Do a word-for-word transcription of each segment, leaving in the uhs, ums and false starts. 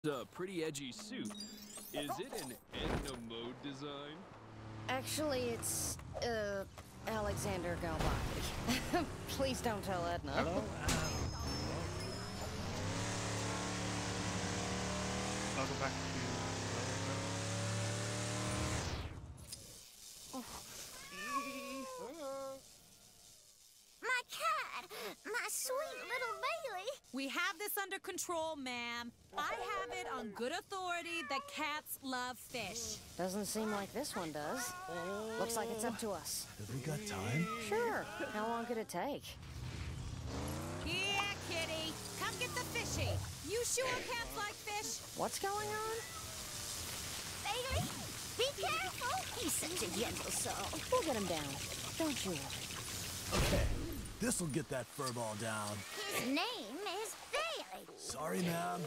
A pretty edgy suit. Is it an Edna Mode design? Actually, it's, uh, Alexander Galbaki. Please don't tell Edna. Hello? Um, I'll go back to... My cat! My sweet little Bailey! We have this under control, ma'am. I have it on good authority that cats love fish. Doesn't seem like this one does. Looks like it's up to us. Have we got time? Sure. How long could it take? Here, kitty. Come get the fishy. You sure cats like fish? What's going on? Bailey, be careful! He's such a gentle soul. We'll get him down. Don't you worry. Okay, this'll get that furball down. His name is Bailey. Sorry, ma'am.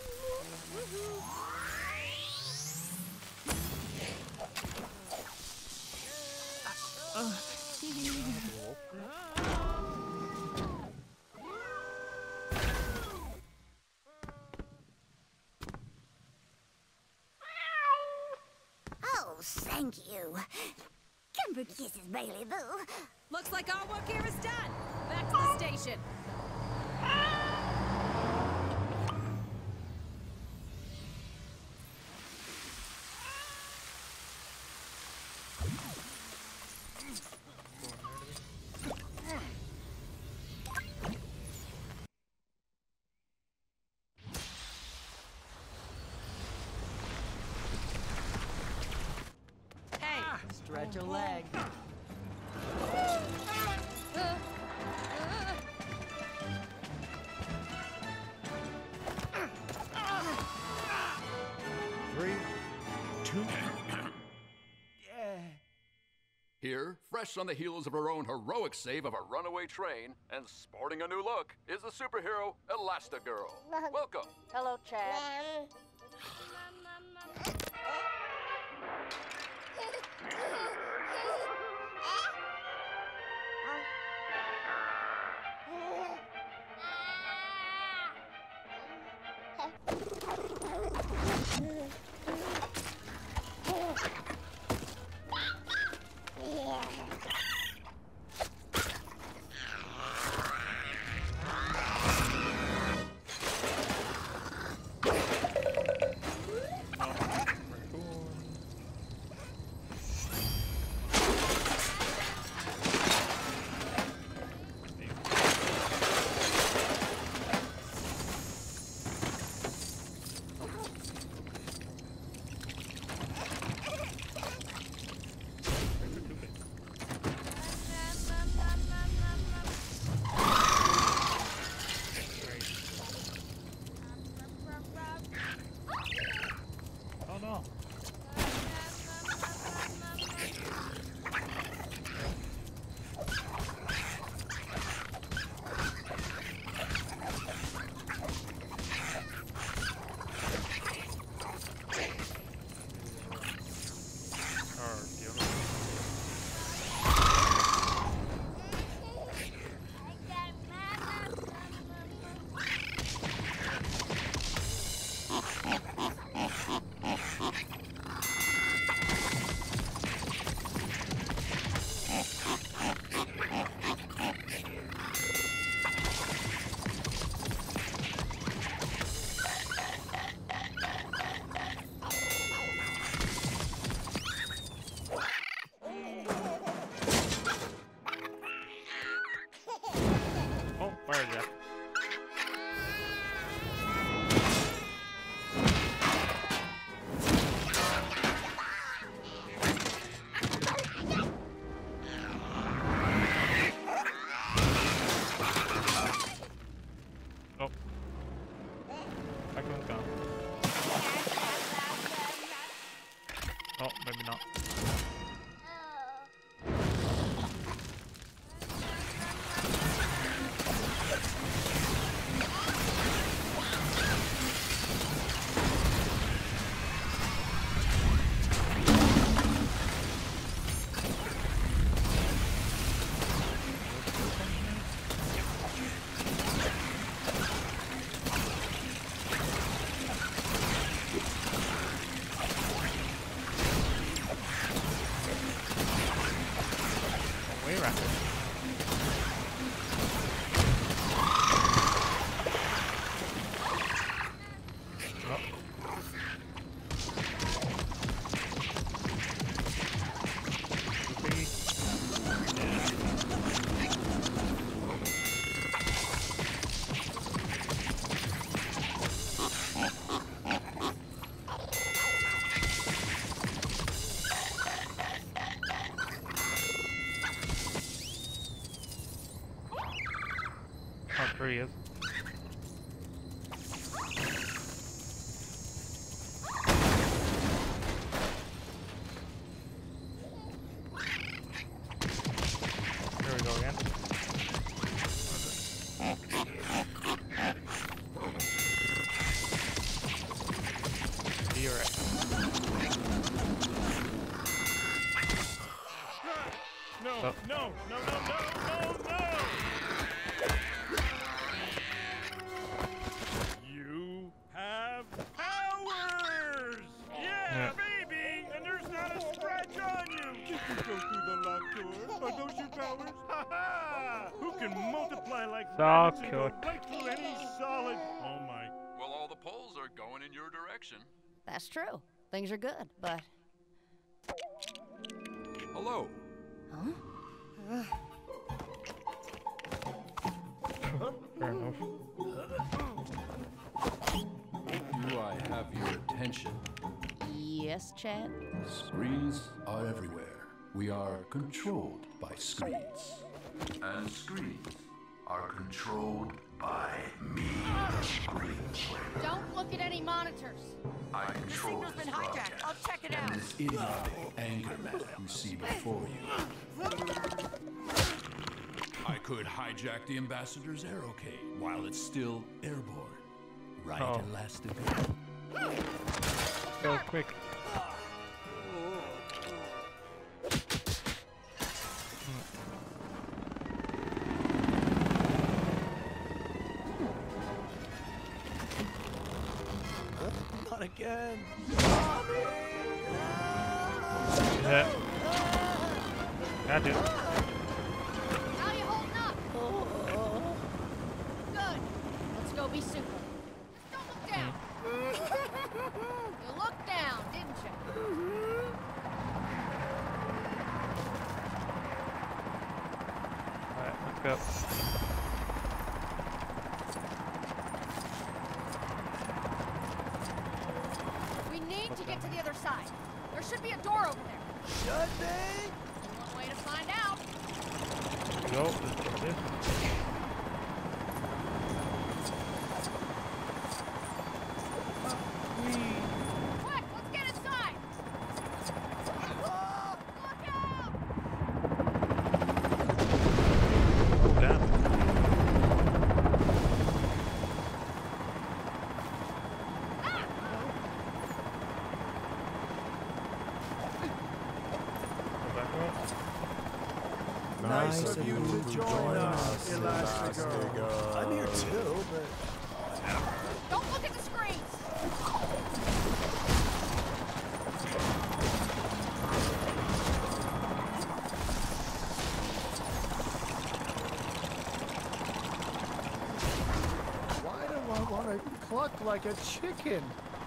Oh, thank you. Come for kisses, Bailey Boo. Looks like our work here is done. Back to the station. Hey, Stretch a leg. Three, two... Here, fresh on the heels of her own heroic save of a runaway train and sporting a new look, is the superhero Elastigirl. Welcome. Hello, Chad. Oh no! Oh, where is that? Oh. Back one's gone. Oh, maybe not. cracker. Oh. Whoopee. Oh, there he is. There we go again. Be alright. No, Oh. no, no, no, no, no, no! You have powers! Yeah, Yeah. baby! And there's not a scratch on you! You can go through the locked door. Are those your powers? Ha ha! Who can multiply like So rabbits and go cute. right through any solid? Oh my. Well, all the polls are going in your direction. That's true. Things are good, but... Hello. Huh? Fair enough. Do I have your attention? Yes, Chad? Screens are everywhere. We are controlled by screens. And screens are controlled by me, the Screen Slayer. Don't look at any monitors. I control Receiver's this been hijacked. broadcast I'll check it and out. this idiotic anger man you see before you. I could hijack the ambassador's aerocade while it's still airborne. Right, Oh. Elastigirl? Go quick. Not again. Yeah. Got it. How you holding up? Good. Let's go be super. Don't look down. You looked down, didn't you? Alright, let's go. We need to get to the other side. There should be a door over there. Should they? One way to find out. Here we go. Let's do this. Quick, let's get inside. Look out! Oh, damn. Go back up. Nice of you to join us, Elastigirl. I'm here too, but Don't look at the screens. why do I want to cluck like a chicken?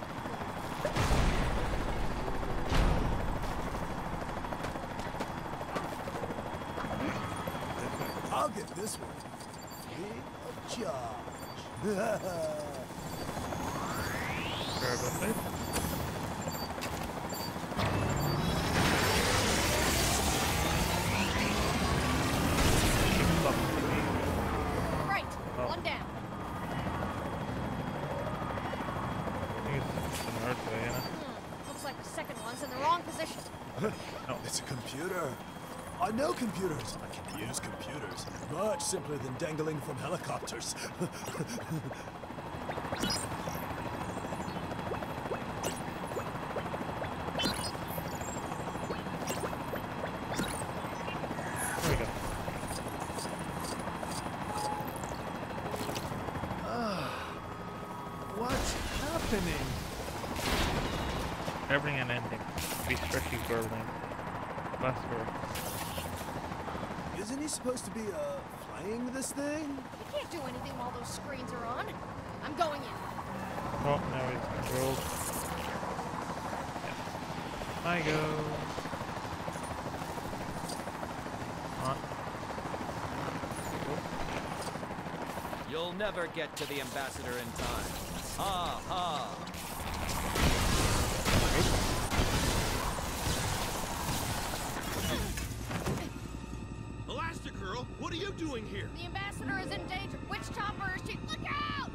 I'll get this one free of charge. Fair enough, mate. Right, Oh. one down. I think it's the north way, you know? Hmm, looks like the second one's in the wrong position. It's a computer. I know computers. I can use computers. Much simpler than dangling from helicopters. There we go. What's happening? Everything and ending. Be stretchy whirling. Last word. Isn't he supposed to be, uh, flying this thing? You can't do anything while those screens are on. I'm going in. Oh, now he's controlled. Yeah. I go. On. You'll never get to the ambassador in time. Ha ha. Elastigirl, what are you doing here? The ambassador is in danger. Which chopper is she? Look out!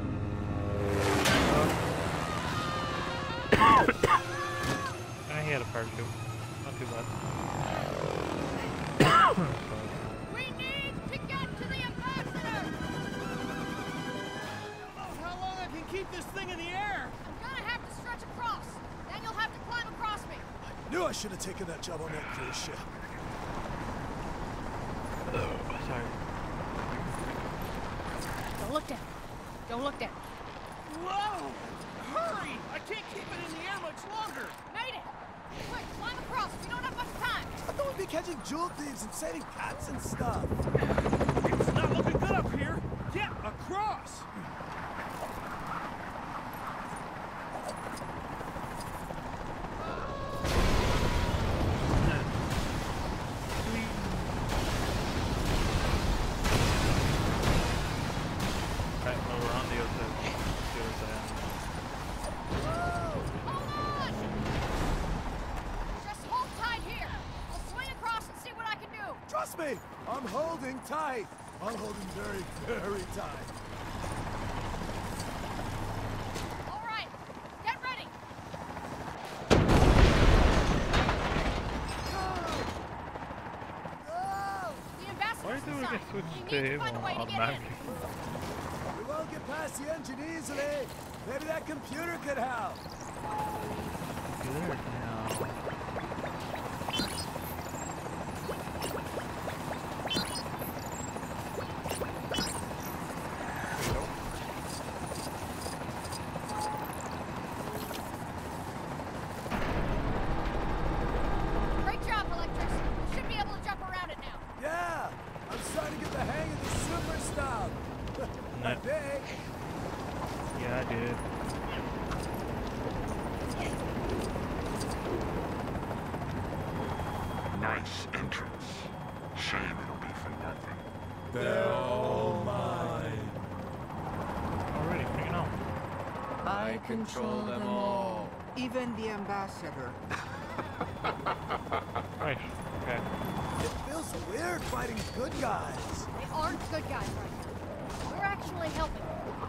I had a parachute. Not too bad. We need to get to the ambassador! How long I can keep this thing in the air? I'm gonna have to stretch across. Then you'll have to climb across me. Knew I should have taken that job on that cruise ship. Oh, sorry. Don't look down. Don't look down. Whoa! Hurry! I can't keep it in the air much longer! Made it! Quick, climb across. We don't have much time. I thought we'd be catching jewel thieves and saving cats and stuff. It's not looking good up here! Get across! Trust me, I'm holding tight. I'm holding very, very tight. All right, get ready. Oh! The ambassador's Why do we inside. get switched We to need to him find a way to get in. automatically? We won't get past the engine easily. Maybe that computer could help. Good now. Great job, Electrix. You should be able to jump around it now. Yeah, I'm starting to get the hang of this super stuff. I think. Yeah, I did. Nice entrance. Shame it'll be for nothing. They're all mine. Already, bring it on. I control them all. Even the ambassador. Right, okay. It feels weird fighting good guys. They aren't good guys right now. We're actually helping.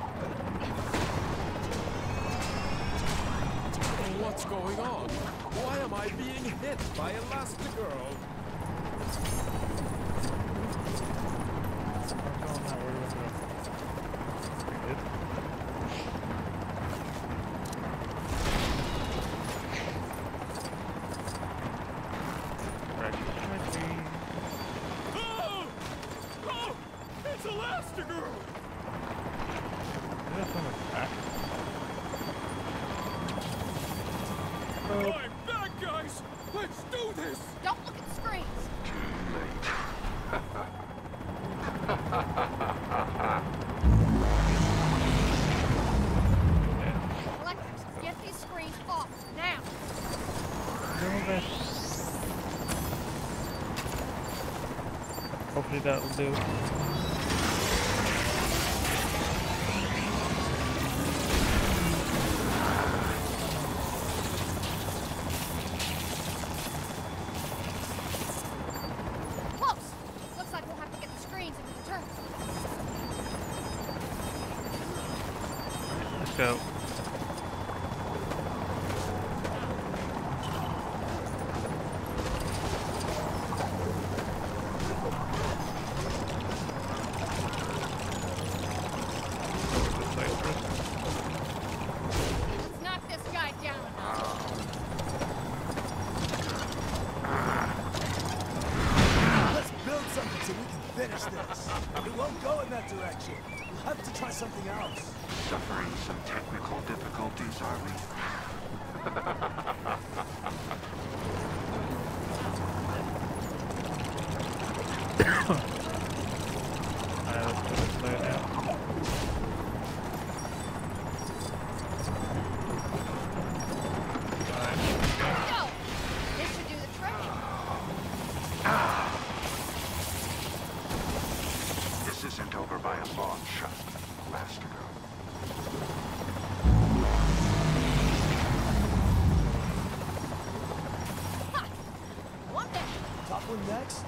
What's going on? Why am I being hit by Elastigirl? Oh! Oh! It's Elastigirl! I'm back, guys! Let's do this! Don't look at screens. Too late. Electrix, get these screens off now. Hopefully that will do. Close. Looks like we'll have to get the screens into the terminal. Let's go. Let's knock this guy down a notch. Let's build something so we can finish this. It won't go in that direction. We'll have to try something else. Suffering some technical difficulties, are we? let's go this way now. Go! This should do the trick. This isn't over by a long shot. Last ago. Ha! One down. Top one next.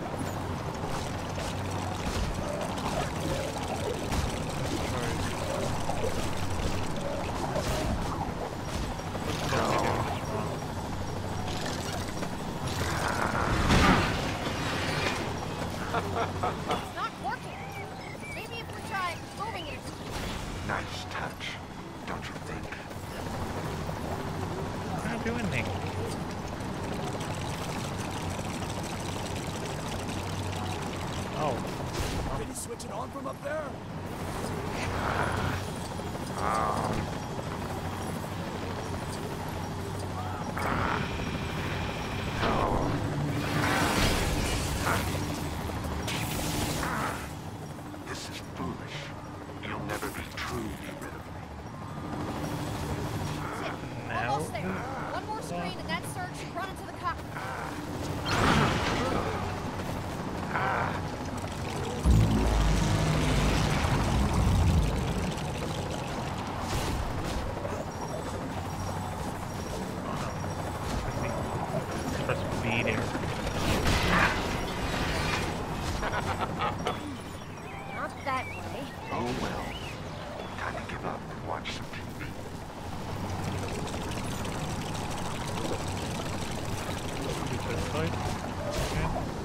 It's not working. Maybe if we try moving it. Nice touch, don't you think? I'm not doing anything. Oh. Can you switch it on from up there? This is foolish. You'll never be truly rid of me. Almost there. One more screen and that surge should run into the cockpit. Press beating. Not that way. Oh well. Time to give up and watch some T V. This side. Okay.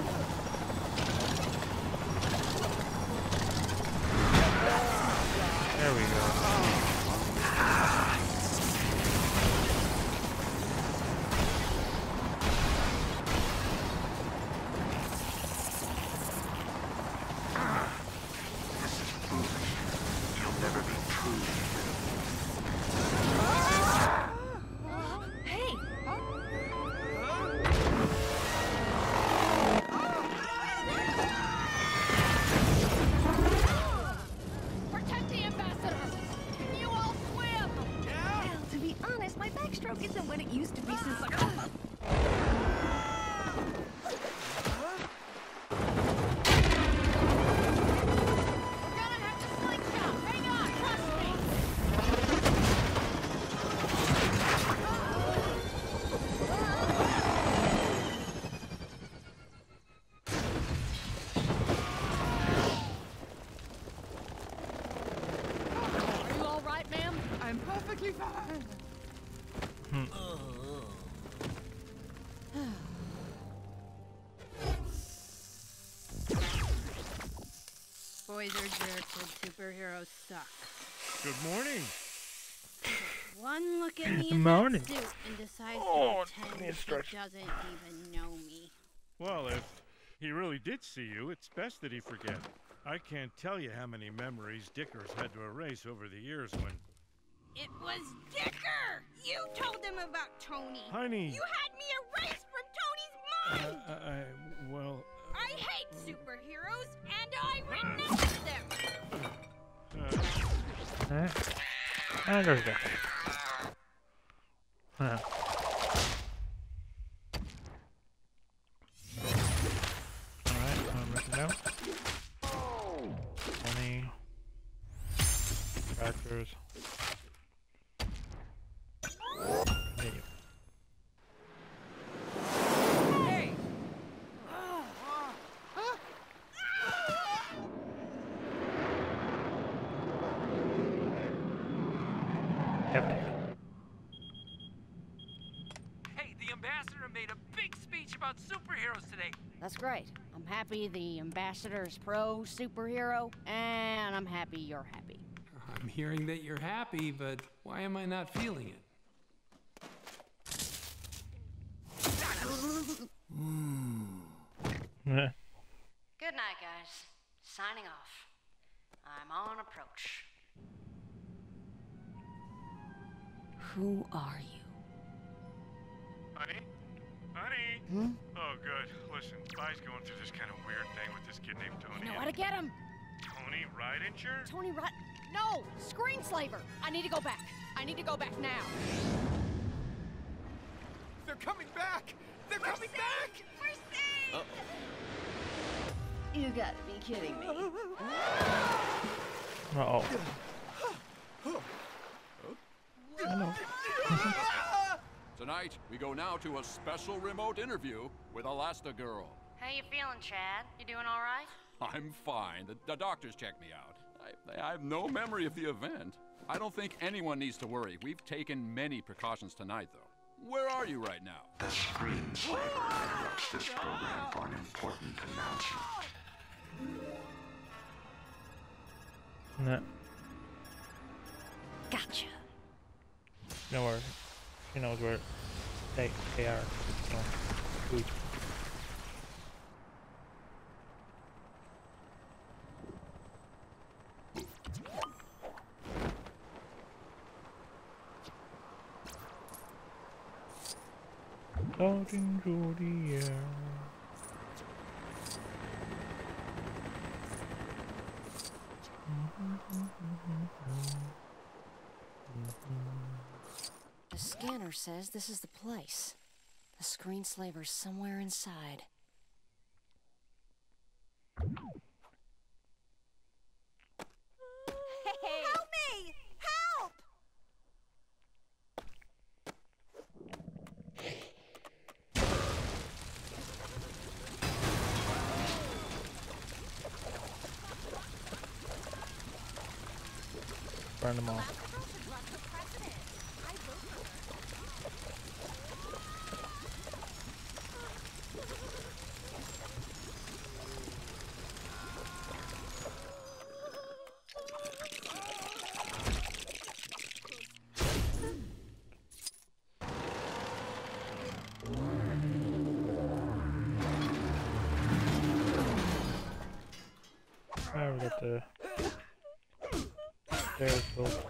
There we go. This is foolish. You'll never be truly rid of me. Hey! Protect the ambassador! Can you all swim? Well, to be honest, my backstroke isn't what it used to be since like... We're gonna have to slingshot. Hang on, trust me. Are you all right, ma'am? I'm perfectly fine. Boys are jerks and superheroes suck. Good morning. One look at me Good in morning. that suit and decides Oh, to pretend need a he stretch. doesn't even know me. Well, if he really did see you, it's best that he forget. I can't tell you how many memories Dicker's had to erase over the years when... It was Dicker! You told him about Tony. Honey. You had me erased from Tony's Uh, mind! I, I, well... I hate superheroes, and I renounce them! Uh, Alright. And there's that. Huh. Alright, I'm written down. twenty. Crackers. There you Hey! Heptic. Hey, the ambassador made a big speech about superheroes today. That's great. I'm happy the ambassador's pro superhero, and I'm happy you're happy. I'm hearing that you're happy, but why am I not feeling it? Yeah. Good night, guys. Signing off. I'm on approach. Who are you? honey? Honey? Mm-hmm. Oh, good. Listen, Vi's going through this kind of weird thing with this kid named Tony. I know how to get him. Tony Ridinger? Tony Rut. No! Screenslaver! I need to go back. I need to go back now. They're coming back! They're We're coming safe. back! We're safe! Uh You gotta be kidding me. Uh-oh. I know. Tonight, we go now to a special remote interview with Elastigirl. How you feeling, Chad? You doing all right? I'm fine. The, the doctors checked me out. I, I have no memory of the event. I don't think anyone needs to worry. We've taken many precautions tonight, though. Where are you right now? The screenslaver interrupts this program for an important announcement. No. Gotcha. You know where, she knows where they, they are. So, food. Out into the air. The scanner says this is the place. The screenslaver's somewhere inside. Hey! Help me! Help! Burn them all. I will get the stairs built.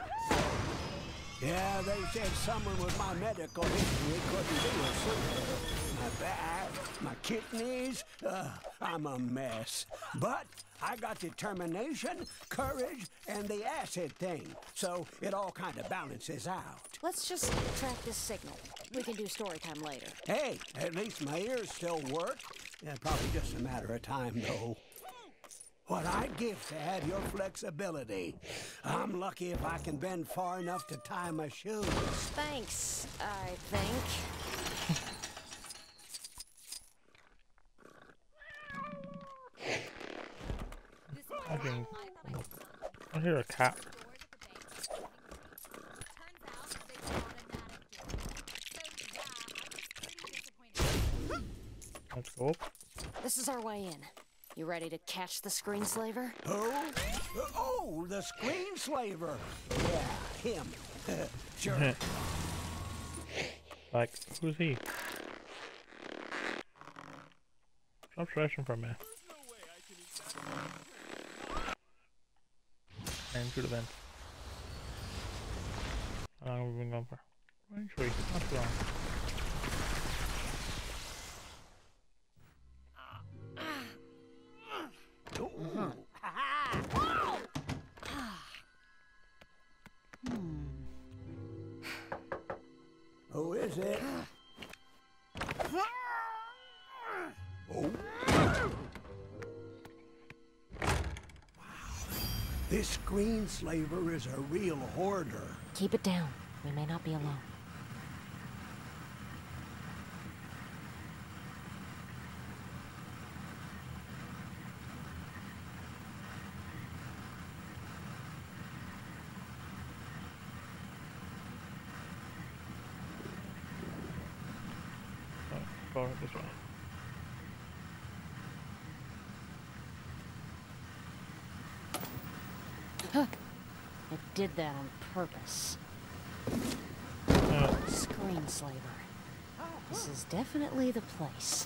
Yeah, they said someone with my medical history couldn't be a superhero. My back, my kidneys, uh, I'm a mess. But I got determination, courage, and the acid thing, so it all kind of balances out. Let's just track this signal. We can do story time later. Hey, at least my ears still work. Yeah, probably just a matter of time, though. What I'd give to have your flexibility. I'm lucky if I can bend far enough to tie my shoes. Thanks, I think. I can. I hear a cat. Let's go. This is our way in. You ready to catch the screenslaver? Oh? Oh, the screenslaver. Yeah, him. Sure. Like, who's he? Stop stressing for me. And through the vent. How long have we been going for? Actually, not too long. Who is it? Oh. This screenslaver is a real hoarder. Keep it down. We may not be alone. Go this way. Huh. I did that on purpose. Uh. Screenslaver. This is definitely the place.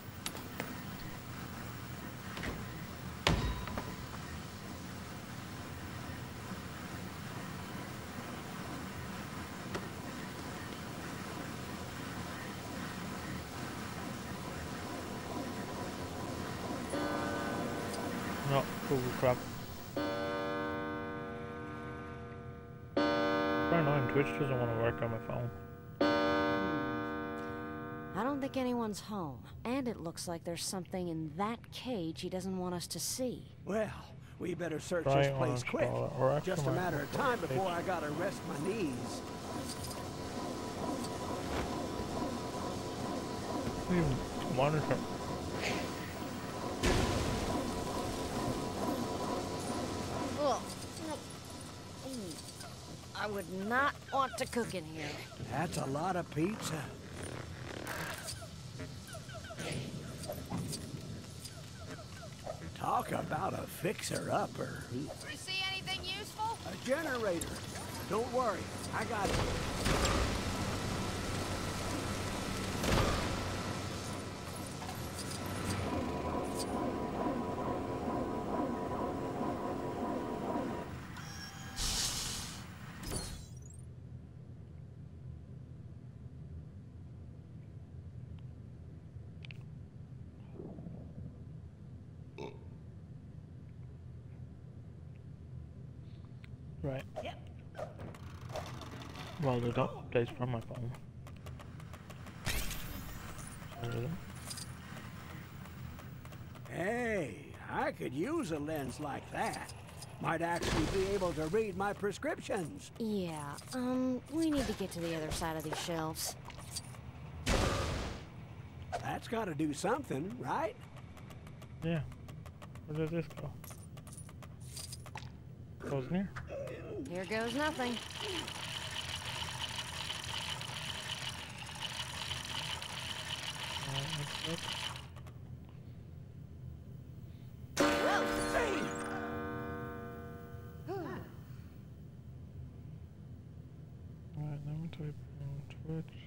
Google crap. I don't know, Twitch doesn't want to work on my phone. I don't think anyone's home. And it looks like there's something in that cage he doesn't want us to see. Well, we better search Try this place quick. or Just a matter of time before I gotta rest my knees. Monitor. Ugh. I would not want to cook in here. That's a lot of pizza. Talk about a fixer-upper. You see anything useful? A generator. Don't worry, I got it. Right. Well, the dot plays from my phone. Sorry. Hey, I could use a lens like that. Might actually be able to read my prescriptions. Yeah, um, we need to get to the other side of these shelves. That's gotta do something, right? Yeah. Where does this go? Goes in here. Here goes nothing. Alright, let's look. Alright, let me type in Twitch.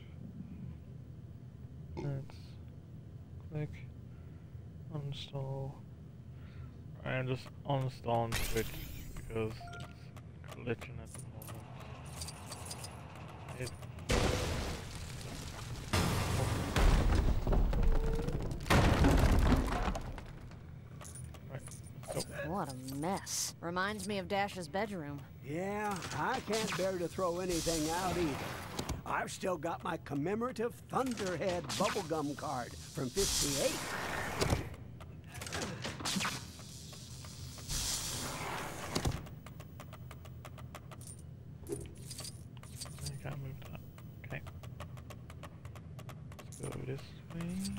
Let's click uninstall. I'm just uninstalling Twitch because it's glitching at the moment. It What a mess. Reminds me of Dash's bedroom. Yeah, I can't bear to throw anything out either. I've still got my commemorative Thunderhead bubblegum card from fifty-eight. I can't move that. Okay. Let's go this way.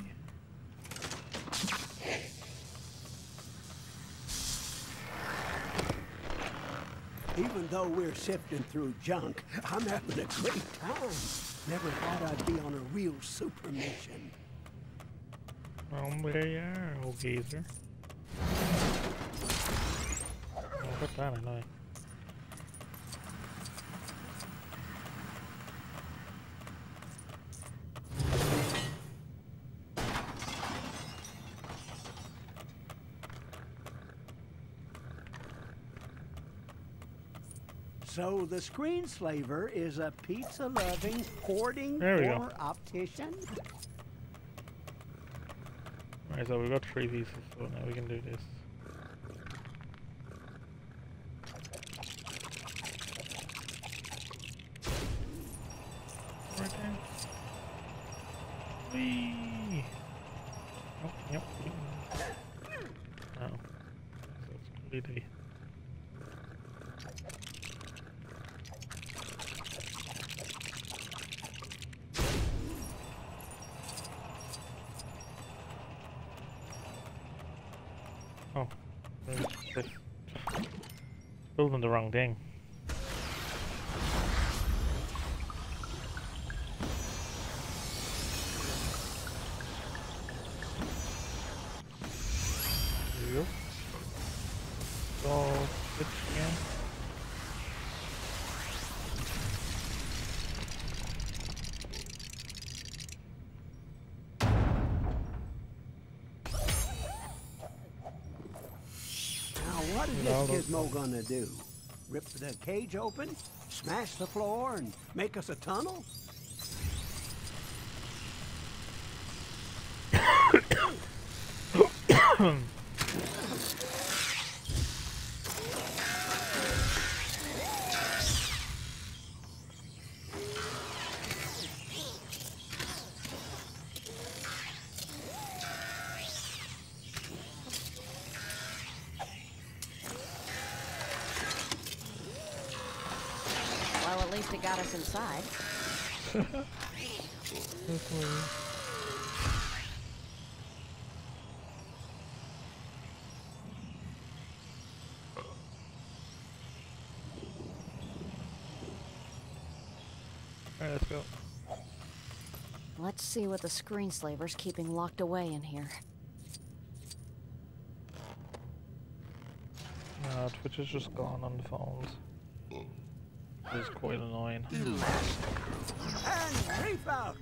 Even though we're sifting through junk, I'm having a great time. Never thought I'd be on a real super mission. Oh, there you are, old geezer. Oh, what's that I know? So the screenslaver is a pizza-loving, hoarding There we go. or optician? Alright, so we've got three pieces, so now we can do this. Right there. Whee! Oh, yep. Oh. So it's completely... Oh, this building the wrong thing. There you go. So, switch again. What is this gizmo gonna do? Rip the cage open, smash the floor, and make us a tunnel? got us inside. Alright, let's go. Let's see what the screenslaver's keeping locked away in here. No, Twitch is just gone on the phones. It's quite annoying. And reflux!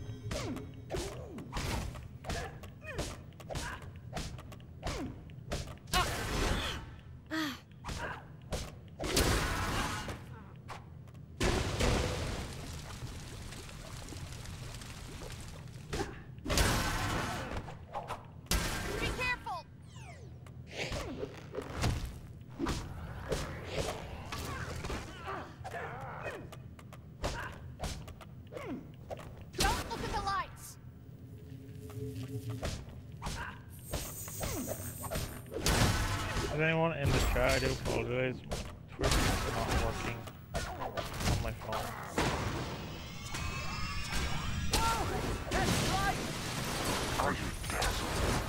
Is anyone in the chat? I do apologize. Twitch is not working on my phone. Are you dazzled?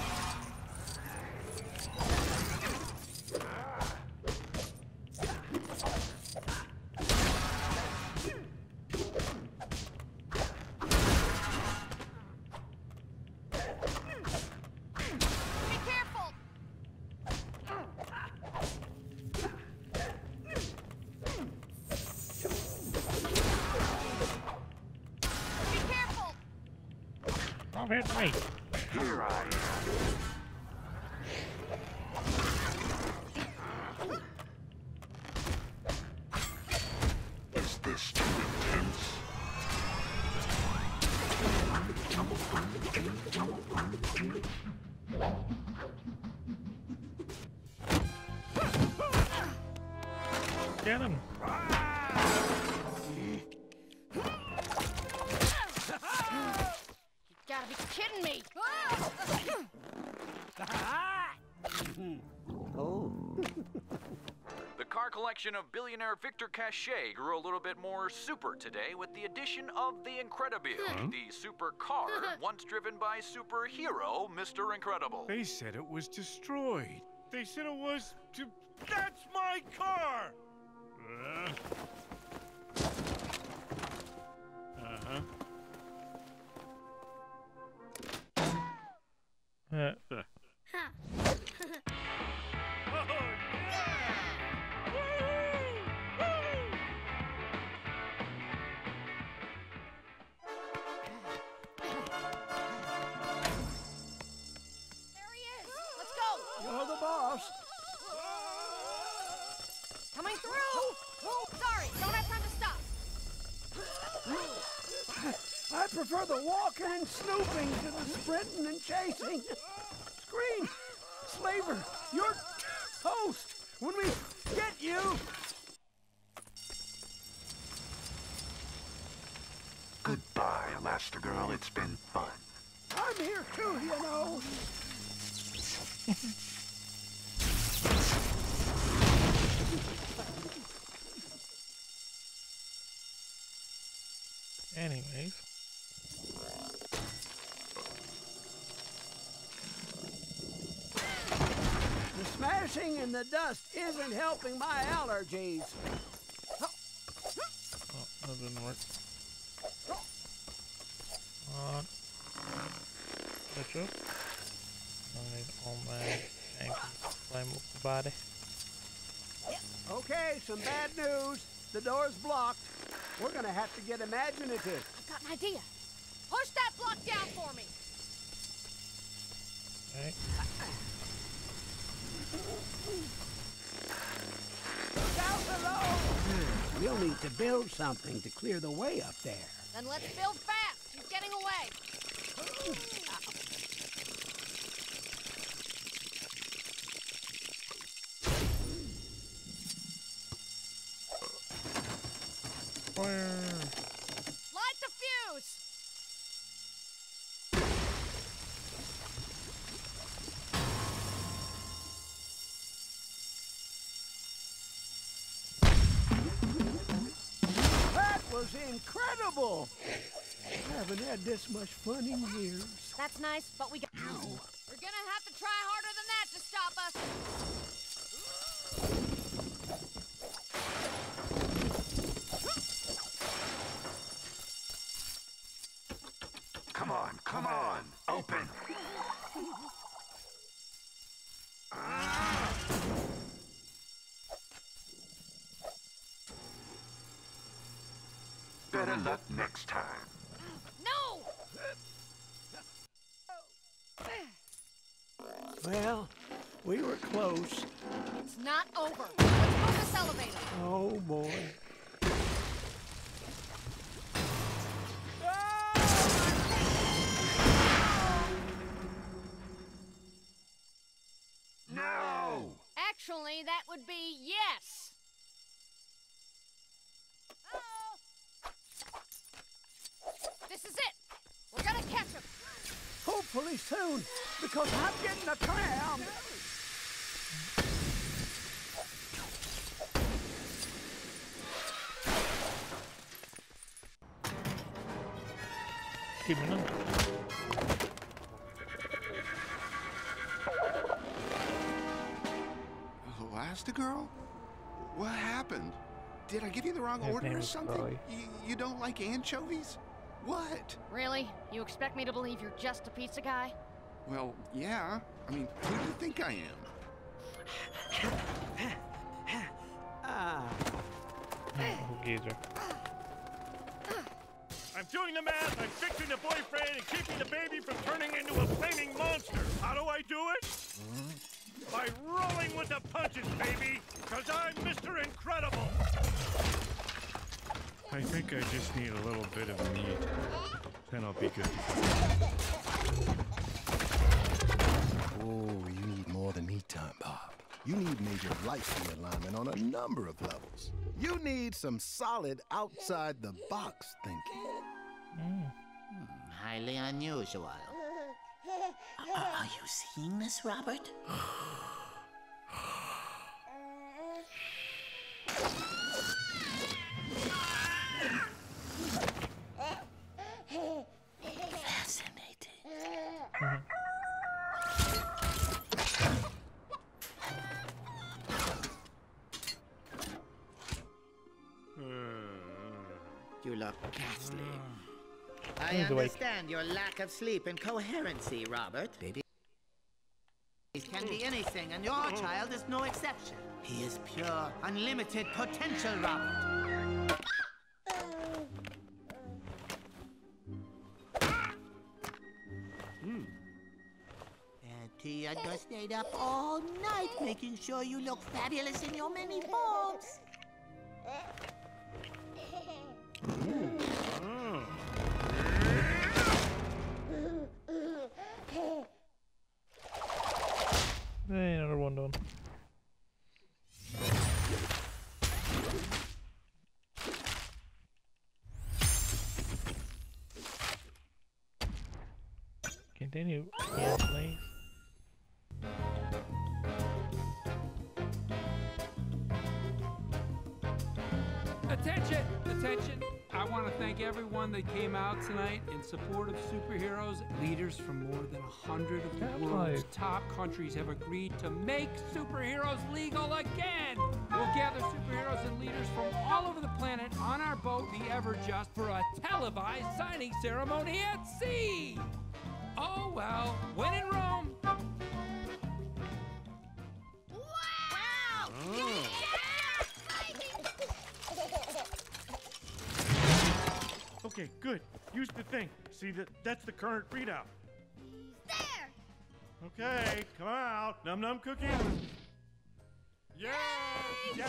Stop hitting me! Here I am. Is this too intense? Get him! Gotta be kidding me! Oh. The car collection of billionaire Victor Cachet grew a little bit more super today with the addition of the Incredibile, Huh? the super car once driven by superhero Mister Incredible. They said it was destroyed. They said it was to... That's my car! Uh. Uh-huh. Yeah. You're the boss. Coming through! Sorry, don't have time to stop. I prefer the walking and snooping to the sprinting and chasing. Screen, Slaver, you're toast when we get you. Goodbye, Elastigirl. It's been fun. I'm here too, you know. Anyways. The smashing and the dust isn't helping my allergies. Oh, that didn't work. On. Switch up. I need all my tank and climb up the body. Okay, some bad news. The door's blocked. We're gonna have to get imaginative. I've got an idea. Push that block down for me. Okay. Down below! We'll need to build something to clear the way up there. Then let's build fast. He's getting away. Fire! Light the fuse. That incredible! I haven't had this much fun in years. That's nice, but we got... We're gonna have to try harder than that to stop us. Come on, come on, open. Better luck next time. No! Well, we were close. It's not over. Let's move this elevator. Oh, boy. No! Actually, that would be yes. Uh-oh. This is it. We're gonna catch him. Hopefully soon, because I'm getting a cram. Gimana? Elastigirl? What happened? Did I give you the wrong His order name or is something? Troy. You, you don't like anchovies? What? Really? You expect me to believe you're just a pizza guy? Well, yeah. I mean, who do you think I am? Ah. Oh, geezer. I'm doing the math, I'm fixing the boyfriend and keeping the baby from turning into a flaming monster. How do I do it? By rolling with the punches, baby, because I'm Mister Incredible. I think I just need a little bit of meat. Then I'll be good. Oh, you need more than meat time, Bob. You need major life realignment on a number of levels. You need some solid outside-the-box thinking. Mm. Highly unusual. Are, are you seeing this, Robert? Fascinating. You look ghastly. I He's awake. understand your lack of sleep and coherency, Robert. Babies can be anything, and your child is no exception. He is pure, unlimited potential, Robert. Hmm. Auntie, I just stayed up all night making sure you look fabulous in your many forms. Hey, another one done. Continue. Yes, please. Attention! Attention! I want to thank everyone that came out tonight in support of superheroes. Leaders from more than a hundred of the That's world's right. top countries have agreed to make superheroes legal again. We'll gather superheroes and leaders from all over the planet on our boat, the Everjust, for a televised signing ceremony at sea. Oh well, when in Rome. Okay, good. Use the thing. See, that that's the current readout. There! Okay, come out. Num num cookie. Yeah! Yeah,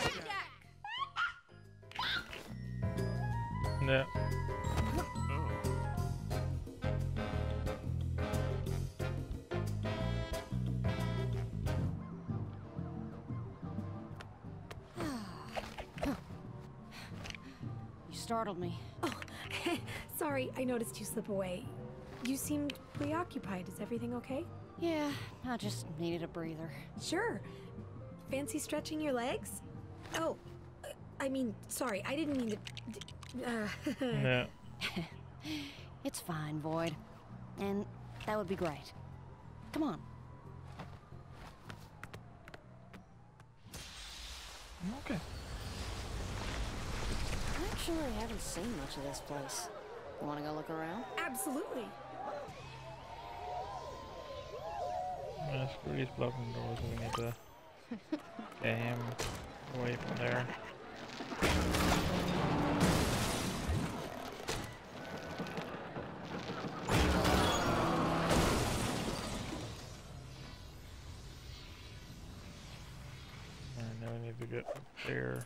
yeah. Yeah. You startled me. Oh, sorry, I noticed you slip away. You seemed preoccupied. Is everything okay? Yeah, I just needed a breather. Sure. Fancy stretching your legs? Oh, uh, I mean, sorry, I didn't mean to... D Uh, Yeah. It's fine, Void. And that would be great. Come on. Okay. I actually haven't seen much of this place. You want to go look around? Absolutely. Yeah, screw these blocking doors. We need to get him away from there. And now we need to get up there.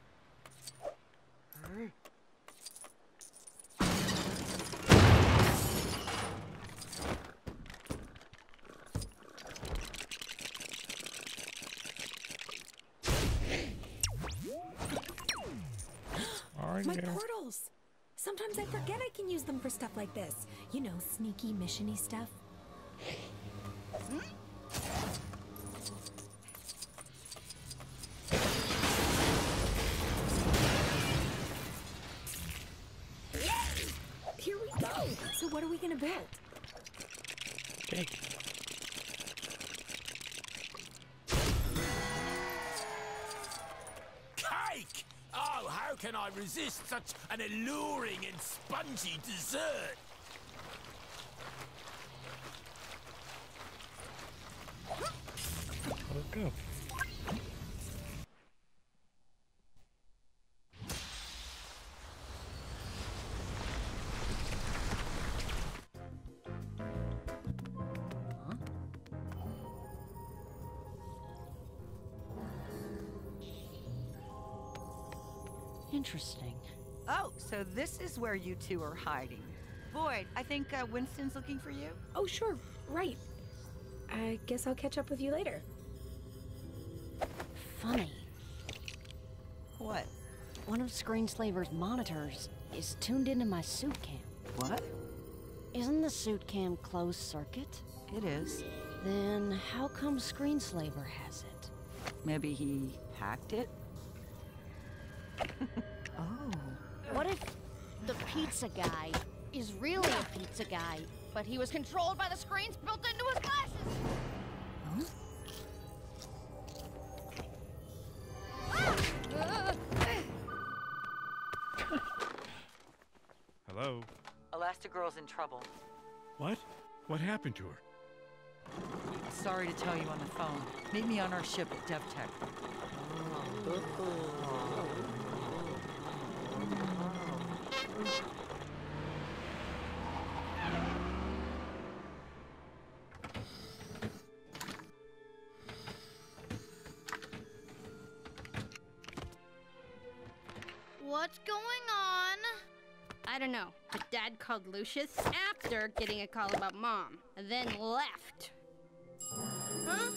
My portals! Sometimes I forget I can use them for stuff like this. You know, sneaky, missiony stuff. Here we go! So what are we gonna build? Cake. Cake! Oh, how can I resist such an alluring and spongy dessert? Let's go. Interesting. Oh, so this is where you two are hiding. Void, I think uh, Winston's looking for you. Oh, sure. Right. I guess I'll catch up with you later. Funny. What? One of Screenslaver's monitors is tuned into my suit cam. What? Isn't the suit cam closed circuit? It is. Then how come Screenslaver has it? Maybe he hacked it? Oh. What if the pizza guy is really a pizza guy, but he was controlled by the screens built into his glasses? Huh? Hello? Elastigirl's in trouble. What? What happened to her? Sorry to tell you on the phone. Meet me on our ship at DevTech. What's going on? I don't know, but Dad called Lucius after getting a call about Mom, and then left. Huh?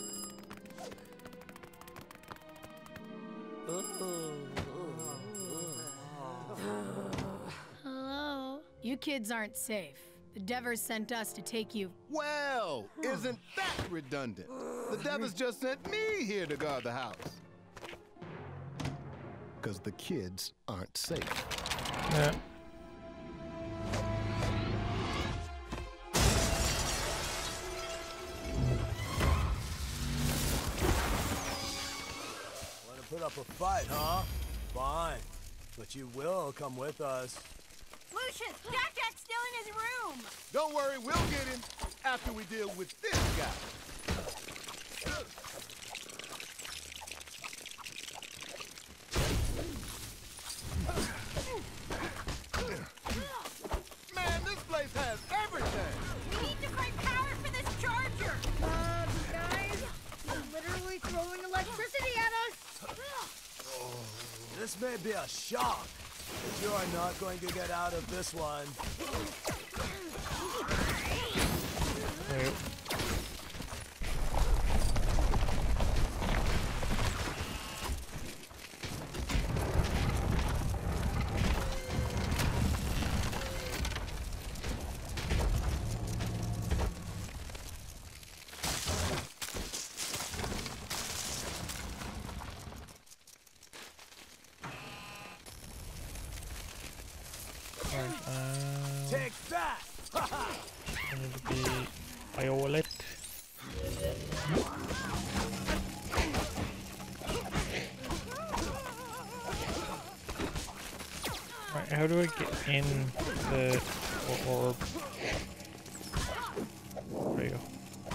Hello? You kids aren't safe. The Devers sent us to take you. Well, isn't that redundant? The Devers just sent me here to guard the house. Because the kids aren't safe. Yeah. Want to put up a fight, huh? Fine. But you will come with us. Lucius, Jack Jack's still in his room. Don't worry, we'll get him after we deal with this guy. Man, this place has everything. We need to find power for this charger. Uh, guys, he's literally throwing electricity at us. This may be a shock, but you are not going to get out of this one. Yep. I need to be violet. Right, how do I get in the orb? There you go.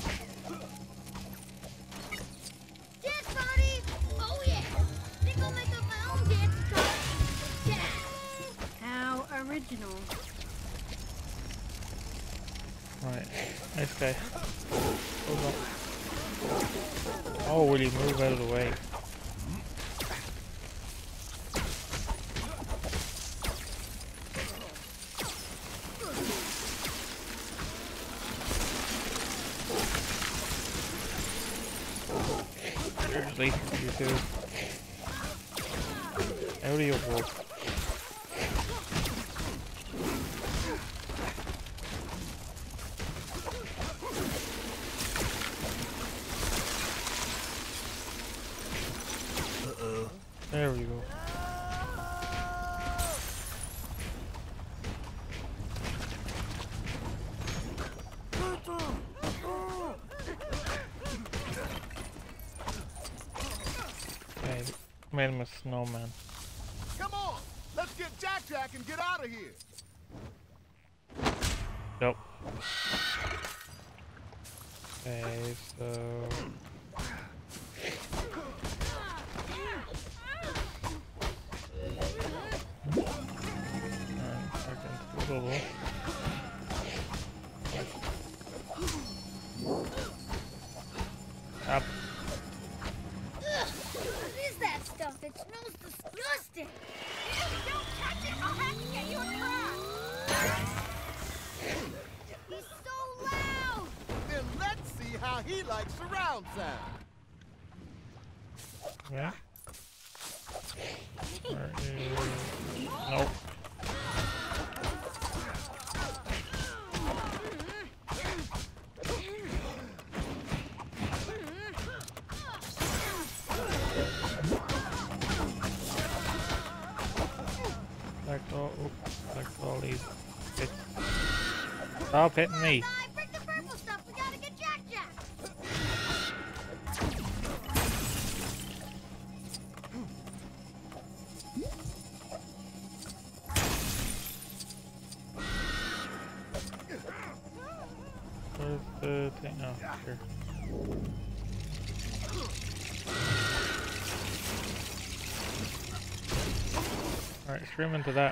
Dance party! Oh yeah! Think I'll make up my own dance card. Yeah! How original. Right, nice guy. Hold on. Oh, will he move out of the way? Seriously, you two. Out of your world. There we go. Okay, made him a snowman. Come on, let's get Jack Jack and get out of here. Nope. Okay, so. Up. What is that stuff? It smells disgusting. Don't touch it! I'll have to get you a truck. He's so loud. Then let's see how he likes surround sound. Yeah. Where is... Nope. Select all, oops, select all these. Hit. Stop hitting me. Break the purple stuff. We gotta get Jack Jack. Where's the thing? Oh, sure. Alright, scream into that.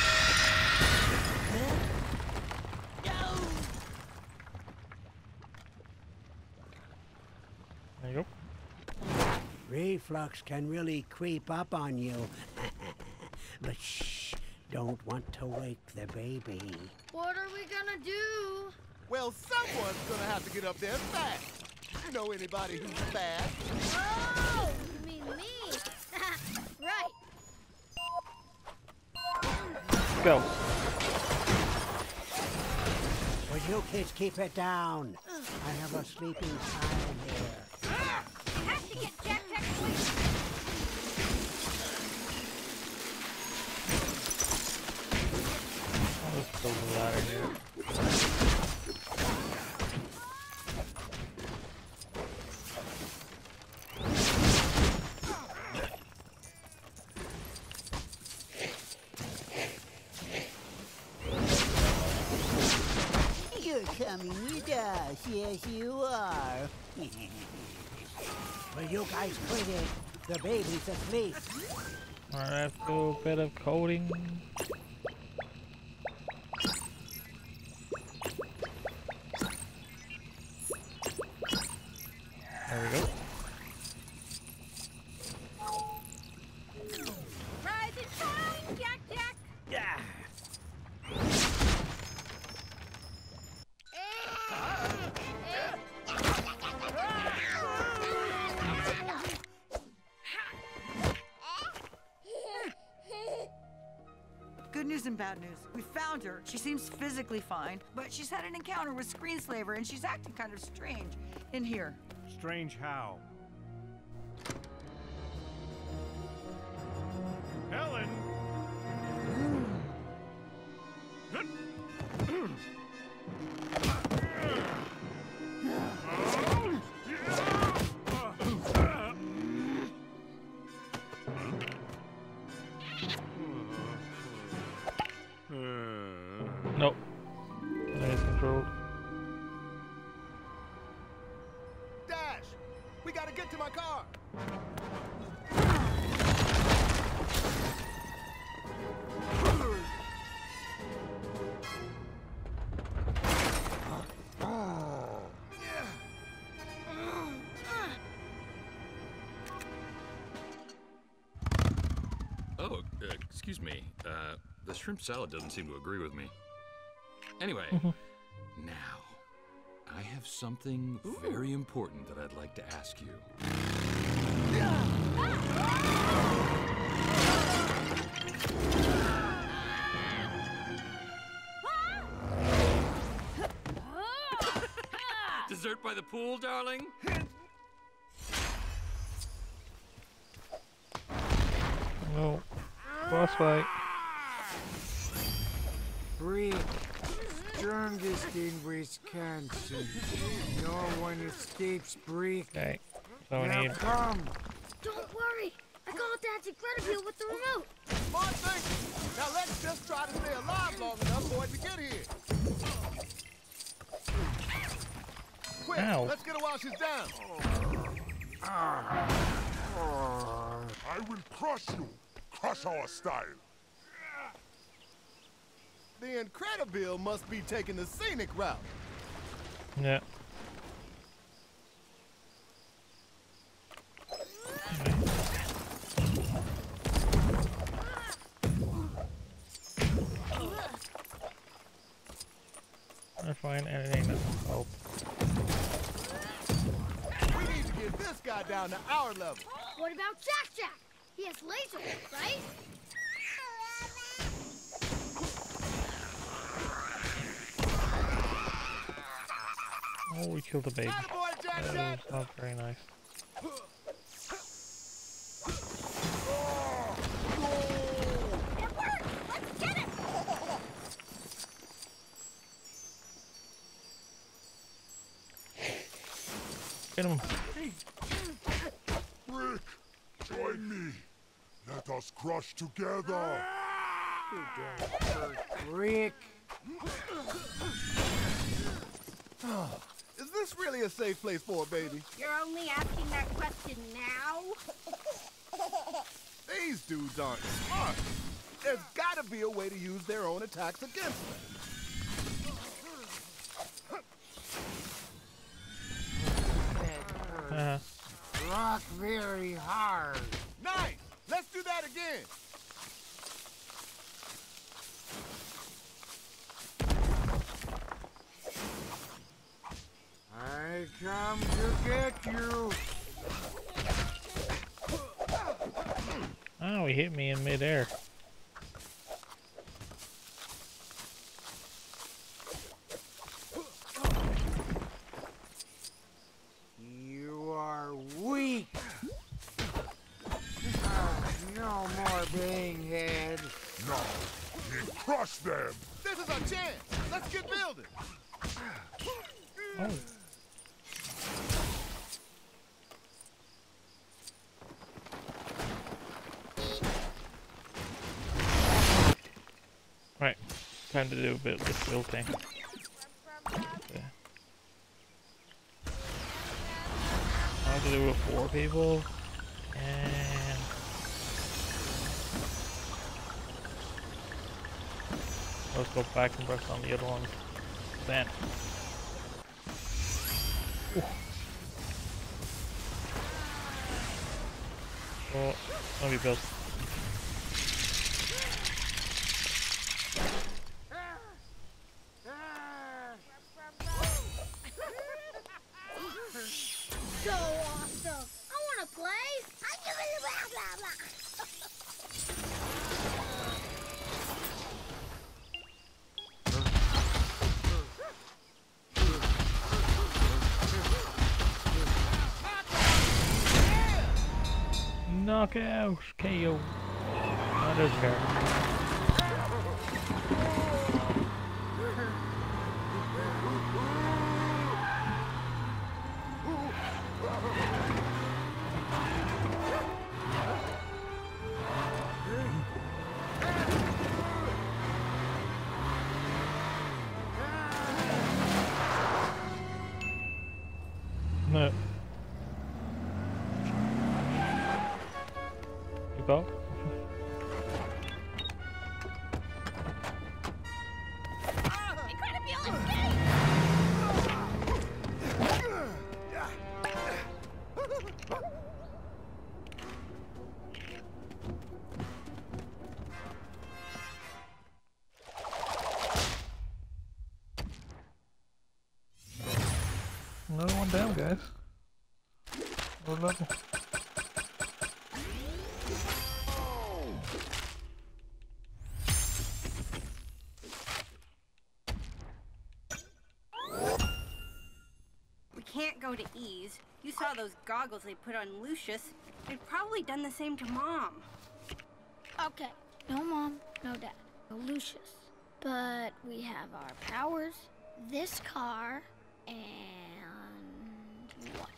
There you go. Reflux can really creep up on you. But shh, don't want to wake the baby. What are we gonna do? Well, someone's gonna have to get up there fast. You know anybody who's fast? Oh, you mean me? Right. Go. Would you kids keep it down? I have a sleeping child here. We have to get Jack Jack quick. I'll just build a ladder here. You're coming with us, yes you are. Will you guys quit it? The baby's asleep. Alright, let's do a bit of coding. There we go. Rise and shine, Jack Jack. Yeah. Good news and bad news. We found her. She seems physically fine, but she's had an encounter with Screenslaver and she's acting kind of strange in here. Strange how? Helen! Nope. That is controlled. Dash! We gotta get to my car! Oh, uh, excuse me. Uh, the shrimp salad doesn't seem to agree with me. Anyway, now, I have something very important that I'd like to ask you. Dessert by the pool, darling? No. Boss fight. Brick, strongest in Wisconsin. No one escapes Brick. Okay. So we now need. Come. Don't worry. I called Dad's Incredible with the remote. Smart thinking. Now let's just try to stay alive long enough for it to get here. Quick, Ow. let's get her while she's down. I will crush you. Crush our style. The Incredible must be taking the scenic route. Yeah. I find anything that will help. We need to get this guy down to our level. What about Jack Jack? He has lasers, right? Oh, we killed a baby. Attaboy, Jack That Jack. was not very nice. It worked! Let's get it! Get him. Rick, join me. Let us crush together. Rick. Is this really a safe place for a baby? You're only asking that question now? These dudes aren't smart. There's gotta be a way to use their own attacks against them. Uh-huh. Rock very hard. Nice! Let's do that again! I come to get you. Oh, he hit me in midair. You are weak. Oh, no more banghead. No, we crush them. This is our chance! Let's get building! Oh. Right, time to do a bit of this building. Okay. I have to do it with four people, and let's go back and press on the other ones. Then. Ooh. Oh, let me build. So awesome! I wanna play! I give it blah blah blah! Knockout! K O. That is fair. spell. Another one down, guys. Another level. We can't go to E's. You saw those goggles they put on Lucius. They've probably done the same to Mom. Okay, no mom, no dad, no Lucius. But we have our powers, this car, and what?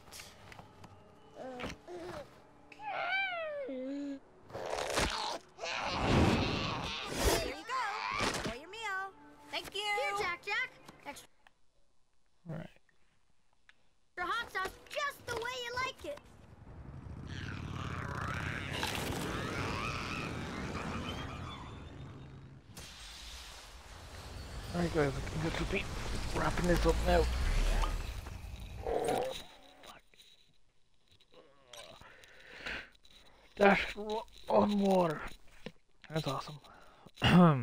Here you go. Enjoy your meal. Thank you. Here, Jack Jack. Extra Right. hot sauce, just the way you like it. Alright guys, I can get to be wrapping this up now. Oh, fuck. Dash on water. That's awesome. I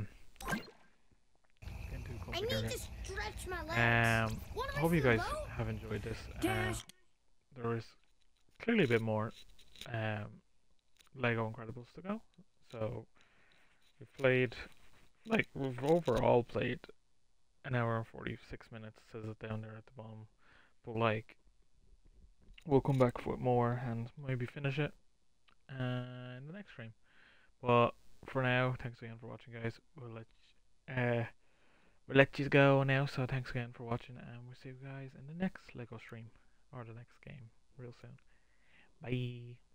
need to stretch my legs. Um, I hope you guys have enjoyed this. Um, there is clearly a bit more um, Lego Incredibles to go. So we've played, like we've overall played an hour and forty-six minutes. Says it down there at the bottom. But like, we'll come back with more and maybe finish it uh, in the next stream. But for now, thanks again for watching, guys. We'll let uh. We'll let you go now, so thanks again for watching, and we'll see you guys in the next Lego stream, or the next game, real soon. Bye!